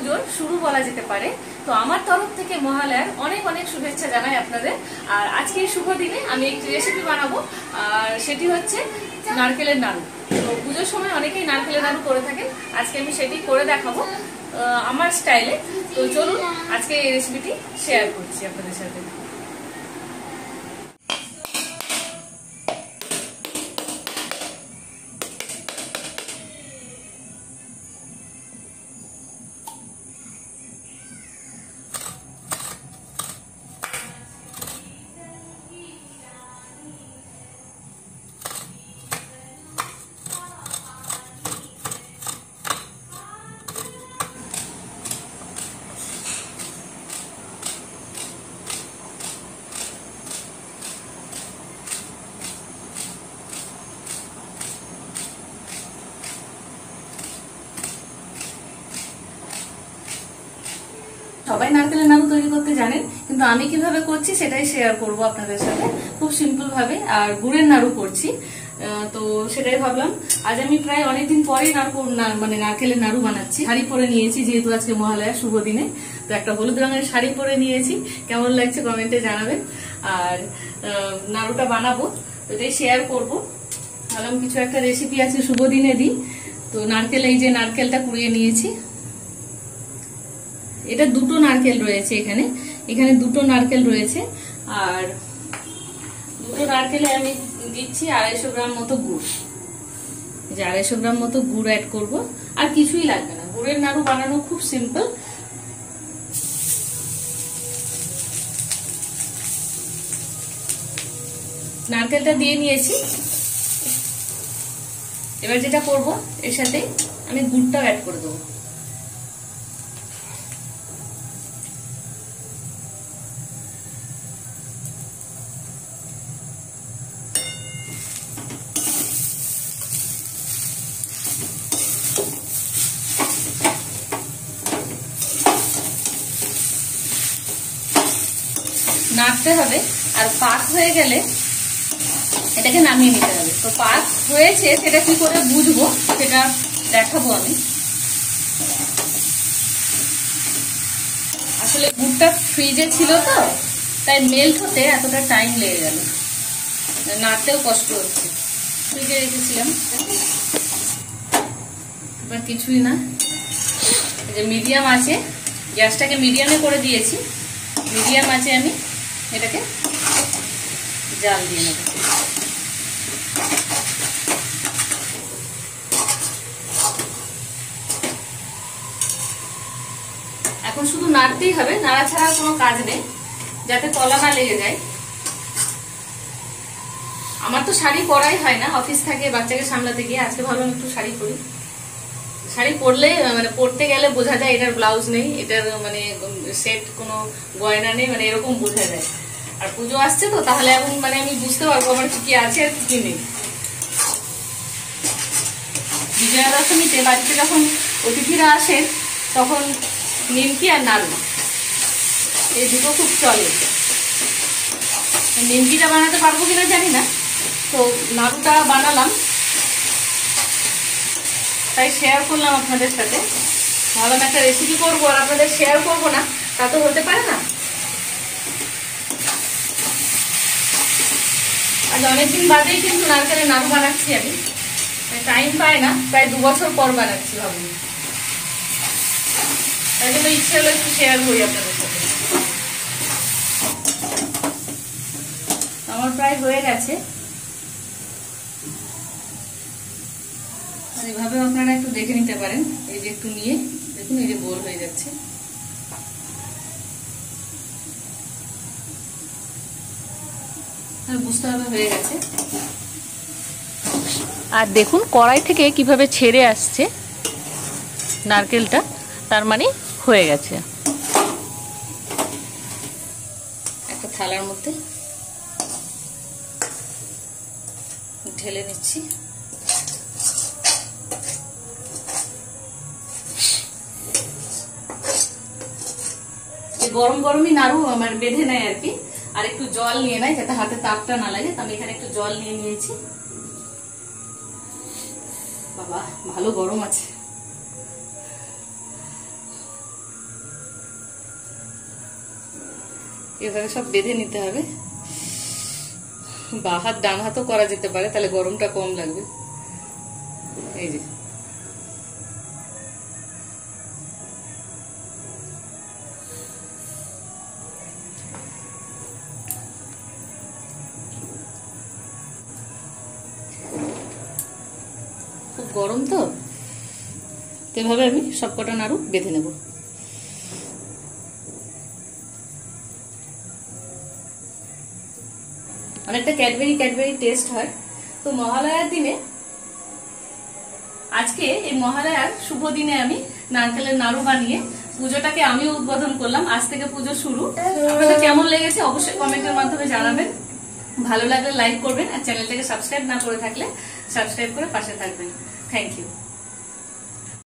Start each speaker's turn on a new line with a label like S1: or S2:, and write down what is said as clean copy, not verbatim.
S1: পুজোর শুরু বলা যেতে পারে। তো আমার তরফ থেকে মহালয়ার অনেক অনেক শুভেচ্ছা জানাই আপনাদের। আর আজকে এই শুভ দিনে আমি একটি রেসিপি বানাবো, আর সেটি হচ্ছে নারকেলের নাড়ু। তো পুজোর সময় অনেকেই নারকেলের নাড়ু করে থাকেন, আজকে আমি সেটি করে দেখাবো আমার স্টাইলে। তো চলুন আজকে এই রেসিপিটি শেয়ার করছি আপনাদের সাথে। সবাই নারকেলের নাড়ু তৈরি করতে জানেন, কিন্তু আমি কিভাবে করছি সেটাই শেয়ার করব আপনাদের সাথে, খুব সিম্পল ভাবে। আর গুড়ের নাড়ু করছি, তো সেটাই ভাবলাম আজ আমি প্রায় অনেকদিন পরেই নারকেলের নাড়ু বানাচ্ছি। শাড়ি পরে নিয়েছি যেহেতু আজকে মহালয়া শুভ দিনে, তো একটা হলুদ রঙের শাড়ি পরে নিয়েছি। কেমন লাগছে কমেন্টে জানাবেন। আর নাড়ুটা বানাবো, এটাই শেয়ার করব। ভাবলাম কিছু একটা রেসিপি আছে শুভ দিনে দিই। তো এই যে নারকেলটা কুড়িয়ে নিয়েছি, এটা দুটো নারকেল রয়েছে, এখানে দুটো নারকেল রয়েছে। আর দুটো নারকেলে আমি দিচ্ছি 250 গ্রাম মতো গুড়। 250 গ্রাম মতো গুড় অ্যাড করব, আর কিছুই লাগবে না। গুড়ের নাড়ু বানানো খুব সিম্পল। নারকেলটা দিয়ে নিয়েছি। এবার যেটা করব, এর সাথে আমি গুড়টাও অ্যাড করে দেবো। নাড়তে হবে, আর পাক হয়ে গেলে এটাকে নামিয়ে নিতে হবে। তো পাক হয়েছে সেটা কি করে বুঝবো সেটা দেখাবো আমি। আসলে গুড়টা ফ্রিজে ছিল তো, তাই মেল্ট হতে এতটা টাইম লেগে গেল, নাড়তেও কষ্ট হচ্ছে। ফ্রিজে রেখেছিলাম। এবার কিছুই না, যে মিডিয়াম আছে, গ্যাসটাকে মিডিয়ামে করে দিয়েছি। মিডিয়াম আছে, আমি এটাকে জাল দিয়ে নেব। এখন শুধু নাড়তেই হবে, নাড়া ছাড়া কোনো কাজ নেই, যাতে তলা না লেগে যায়। আমার তো শাড়ি পরাই হয় না, অফিস থাকে বাচ্চাকে সামলাতে গিয়ে। আজকে ভাবলাম একটু শাড়ি পরি। শাড়ি পরলে পরতে গেলে বোঝা যায় এটার ব্লাউজ নেই, এটার সেট কোনো গয়না নেই, এরকম বোঝা যায়। আর পুজো আসছে তো, তাহলে এখন আমি বুঝতে পারবো আমার কি আছে আর কি নেই। বিজয়া দশমীতে বাড়িতে যখন অতিথিরা আসে, তখন নিমকি আর নাড়ু এই দুটো খুব চলে। নিমকিটা বানাতে পারবো কিনা জানি না, তো নাড়ুটা বানালাম, তাই শেয়ার করলাম আপনাদের সাথে। ভাবলাম একটা রেসিপি করবো আর আপনাদের শেয়ার করবো না, তা তো হতে পারে না। আজ অনেকদিন বাদেই কিন্তু নারকেলের নাড়ু বানাচ্ছি আমি, টাইম পাই না, প্রায় 2 বছর পর বানাচ্ছি ভাবুন। তাই জন্য ইচ্ছে হলো একটু শেয়ার করি আপনাদের সাথে। আমার প্রায় হয়ে গেছে। এভাবে আপনারা একটু দেখে নিতে পারেন। এই যে একটু নিয়ে দেখুন, এই যে গোল হয়ে যাচ্ছে। বুঝতে হবে হয়ে গেছে। আর দেখুন কড়াই থেকে কিভাবে ছেড়ে আসছে নারকেলটা, তার মানে হয়ে গেছে। একটা থালার মধ্যে ঢেলে নিচ্ছি। গরম গরমই নাড়ু বেঁধে নেয় আর কি, আর একটু জল নিয়ে নেয় যাতে হাতে তাপটা না লাগে। আমি এখানে একটু জল নিয়ে নিয়েছি। বাবা ভালো গরম আছে। এভাবে সব বেঁধে নিতে হবে। বা হাত ডান হাতও করা যেতে পারে, তাহলে গরমটা কম লাগবে। এই যে খুব গরম তো, এভাবে আমি সবকটা নাড়ু বেঁধে নেব। অনেকটা ক্যাডবেরি টেস্ট হয়। তো মহালয়ার দিনে, আজকে এই মহালয়ার শুভ দিনে আমি নারকেলের নাড়ু বানিয়ে পুজোটাকে আমিও উদ্বোধন করলাম। আজ থেকে পুজো শুরু। আপনাদের কেমন লেগেছে অবশ্যই কমেন্টের মাধ্যমে জানাবেন। ভালো লাগলে লাইক করবেন, আর চ্যানেলটাকে সাবস্ক্রাইব না করে থাকলে সাবস্ক্রাইব করে পাশে থাকবেন। Thank you.